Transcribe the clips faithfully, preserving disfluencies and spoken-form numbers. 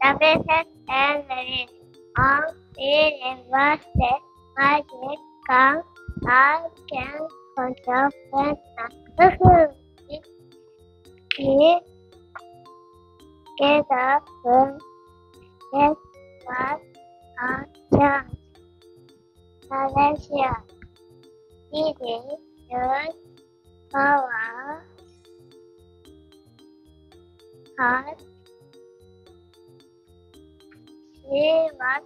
services and lyrics on the reverse magic can I can control when it get up when it was a chance. Malaysia didn't use power hard. She was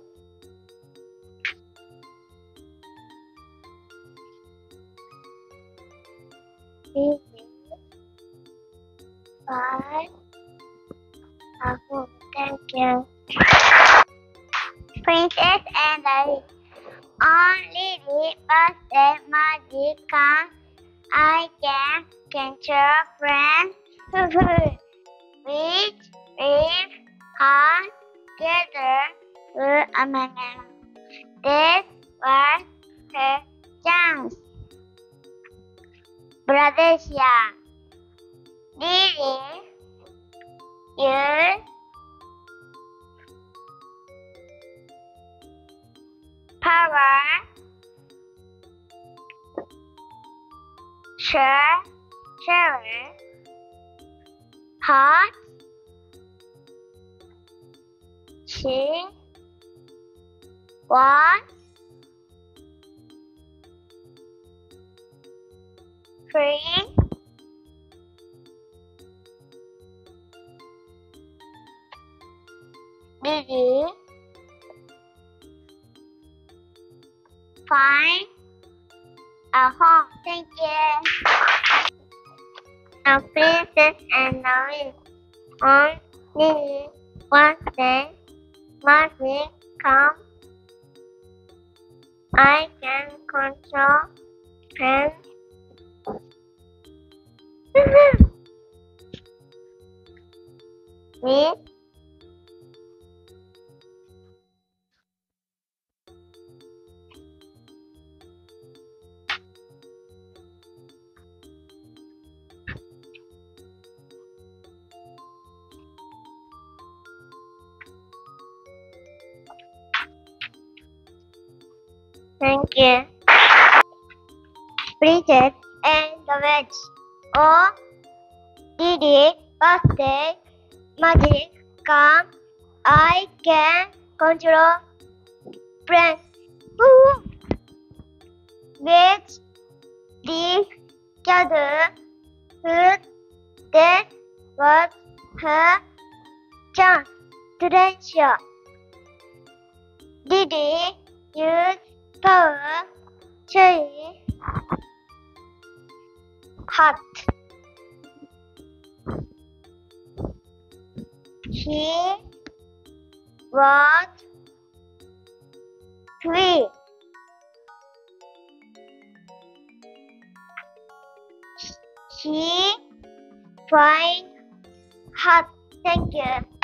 busy by a home. Thank you. Princess and the only the birthday magic can I can control friends which if hard together were among them. This was her chance. Malaysia didn't use power share share hot she was free busy find a home. Thank you. Now, Princess and Naomi on the one day, magic come. I can control and me. Thank you. Princess and the Witch. Oh, did it birthday magic come? I can control friends. Woo! Which the other who that was her chance. Treasure. Did it use power cherry hot. He was free. He find hot. Thank you.